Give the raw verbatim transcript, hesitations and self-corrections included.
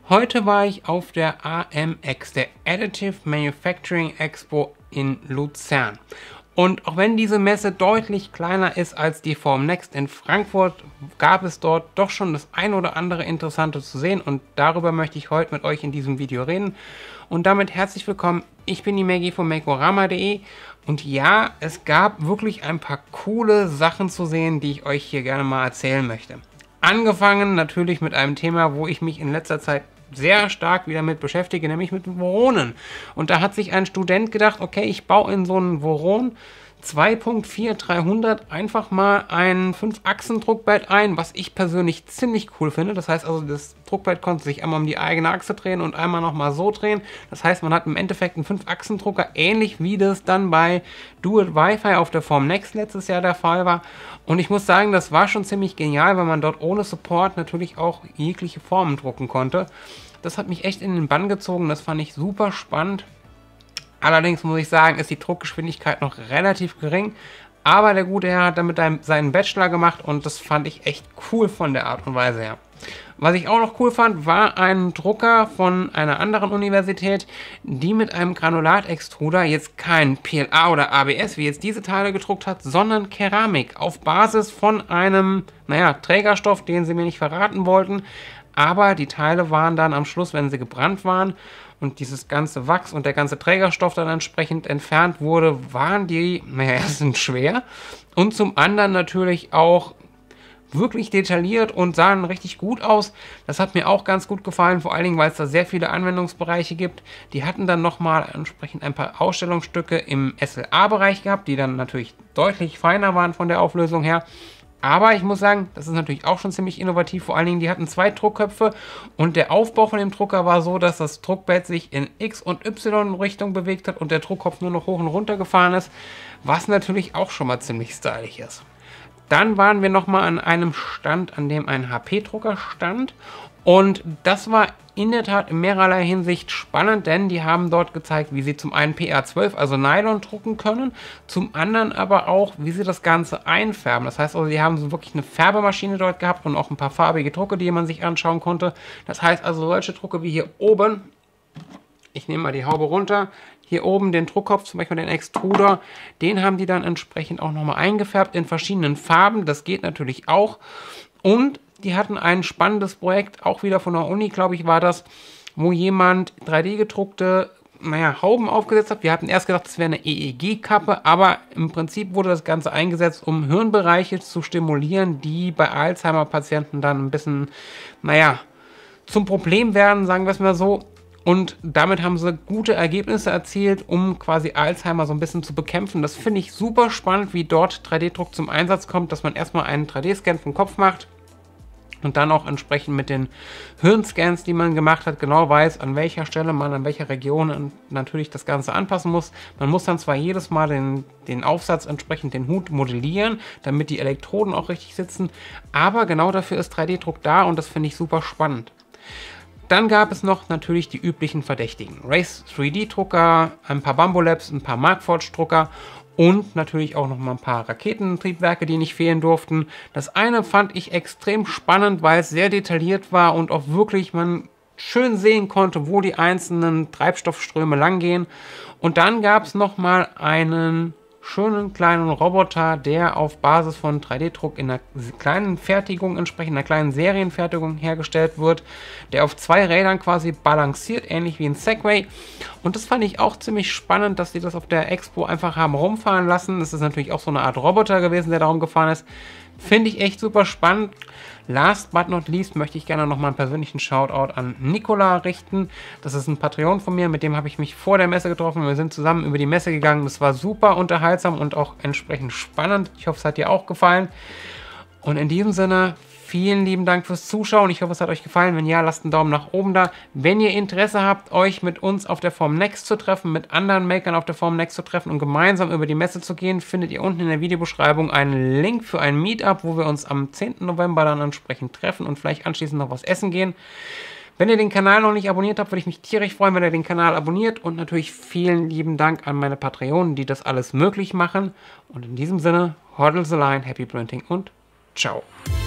Heute war ich auf der A M X, der Additive Manufacturing Expo in Luzern. Und auch wenn diese Messe deutlich kleiner ist als die Formnext in Frankfurt, gab es dort doch schon das ein oder andere Interessante zu sehen und darüber möchte ich heute mit euch in diesem Video reden. Und damit herzlich willkommen, ich bin die Maggie von Makeorama punkt de und ja, es gab wirklich ein paar coole Sachen zu sehen, die ich euch hier gerne mal erzählen möchte. Angefangen natürlich mit einem Thema, wo ich mich in letzter Zeit sehr stark wieder mit beschäftige, nämlich mit Voronen. Und da hat sich ein Student gedacht, okay, ich baue in so einen Voron zwei Punkt vier dreihundert einfach mal ein fünf Achsen Druckbett ein, was ich persönlich ziemlich cool finde. Das heißt also, das Druckbett konnte sich einmal um die eigene Achse drehen und einmal nochmal so drehen. Das heißt, man hat im Endeffekt einen fünf Achsen Drucker, ähnlich wie das dann bei Do It Wi-Fi auf der Formnext letztes Jahr der Fall war. Und ich muss sagen, das war schon ziemlich genial, weil man dort ohne Support natürlich auch jegliche Formen drucken konnte. Das hat mich echt in den Bann gezogen, das fand ich super spannend. Allerdings muss ich sagen, ist die Druckgeschwindigkeit noch relativ gering. Aber der gute Herr hat damit seinen Bachelor gemacht und das fand ich echt cool von der Art und Weise her. Was ich auch noch cool fand, war ein Drucker von einer anderen Universität, die mit einem Granulatextruder jetzt kein P L A oder A B S, wie jetzt diese Teile gedruckt hat, sondern Keramik auf Basis von einem, naja, Trägerstoff, den sie mir nicht verraten wollten. Aber die Teile waren dann am Schluss, wenn sie gebrannt waren und dieses ganze Wachs und der ganze Trägerstoff dann entsprechend entfernt wurde, waren die, naja, erstens schwer und zum anderen natürlich auch wirklich detailliert und sahen richtig gut aus. Das hat mir auch ganz gut gefallen, vor allen Dingen, weil es da sehr viele Anwendungsbereiche gibt. Die hatten dann nochmal entsprechend ein paar Ausstellungsstücke im S L A-Bereich gehabt, die dann natürlich deutlich feiner waren von der Auflösung her. Aber ich muss sagen, das ist natürlich auch schon ziemlich innovativ. Vor allen Dingen, die hatten zwei Druckköpfe und der Aufbau von dem Drucker war so, dass das Druckbett sich in X- und Y-Richtung bewegt hat und der Druckkopf nur noch hoch und runter gefahren ist, was natürlich auch schon mal ziemlich stylisch ist. Dann waren wir nochmal an einem Stand, an dem ein H P-Drucker stand und das war in der Tat in mehrerlei Hinsicht spannend, denn die haben dort gezeigt, wie sie zum einen P R zwölf, also Nylon, drucken können, zum anderen aber auch, wie sie das Ganze einfärben. Das heißt also, sie haben so wirklich eine Färbemaschine dort gehabt und auch ein paar farbige Drucke, die man sich anschauen konnte. Das heißt also, solche Drucke wie hier oben, ich nehme mal die Haube runter, hier oben den Druckkopf, zum Beispiel den Extruder, den haben die dann entsprechend auch nochmal eingefärbt in verschiedenen Farben. Das geht natürlich auch. Und die hatten ein spannendes Projekt, auch wieder von der Uni, glaube ich, war das, wo jemand drei D gedruckte, naja, Hauben aufgesetzt hat. Wir hatten erst gedacht, das wäre eine E E G-Kappe, aber im Prinzip wurde das Ganze eingesetzt, um Hirnbereiche zu stimulieren, die bei Alzheimer-Patienten dann ein bisschen, naja, zum Problem werden, sagen wir es mal so. Und damit haben sie gute Ergebnisse erzielt, um quasi Alzheimer so ein bisschen zu bekämpfen. Das finde ich super spannend, wie dort drei D-Druck zum Einsatz kommt, dass man erstmal einen drei D-Scan vom Kopf macht und dann auch entsprechend mit den Hirnscans, die man gemacht hat, genau weiß, an welcher Stelle man, an welcher Region natürlich das Ganze anpassen muss. Man muss dann zwar jedes Mal den, den Aufsatz, entsprechend den Hut modellieren, damit die Elektroden auch richtig sitzen, aber genau dafür ist drei D-Druck da und das finde ich super spannend. Dann gab es noch natürlich die üblichen Verdächtigen. Race drei D Drucker, ein paar Bambolabs, ein paar Markforged Drucker und natürlich auch noch mal ein paar Raketentriebwerke, die nicht fehlen durften. Das eine fand ich extrem spannend, weil es sehr detailliert war und auch wirklich man schön sehen konnte, wo die einzelnen Treibstoffströme lang gehen. Und dann gab es noch mal einen schönen kleinen Roboter, der auf Basis von drei D-Druck in einer kleinen Fertigung, entsprechend einer kleinen Serienfertigung hergestellt wird, der auf zwei Rädern quasi balanciert, ähnlich wie ein Segway. Und das fand ich auch ziemlich spannend, dass die das auf der Expo einfach haben rumfahren lassen. Das ist natürlich auch so eine Art Roboter gewesen, der da rumgefahren ist. Finde ich echt super spannend. Last but not least möchte ich gerne nochmal einen persönlichen Shoutout an Nikola richten. Das ist ein Patreon von mir, mit dem habe ich mich vor der Messe getroffen. Wir sind zusammen über die Messe gegangen. Das war super unterhaltsam und auch entsprechend spannend. Ich hoffe, es hat dir auch gefallen. Und in diesem Sinne, vielen lieben Dank fürs Zuschauen. Ich hoffe, es hat euch gefallen. Wenn ja, lasst einen Daumen nach oben da. Wenn ihr Interesse habt, euch mit uns auf der Formnext zu treffen, mit anderen Makern auf der Formnext zu treffen und gemeinsam über die Messe zu gehen, findet ihr unten in der Videobeschreibung einen Link für ein Meetup, wo wir uns am zehnten November dann entsprechend treffen und vielleicht anschließend noch was essen gehen. Wenn ihr den Kanal noch nicht abonniert habt, würde ich mich tierisch freuen, wenn ihr den Kanal abonniert. Und natürlich vielen lieben Dank an meine Patreonen, die das alles möglich machen. Und in diesem Sinne, hodl the line, happy printing und ciao.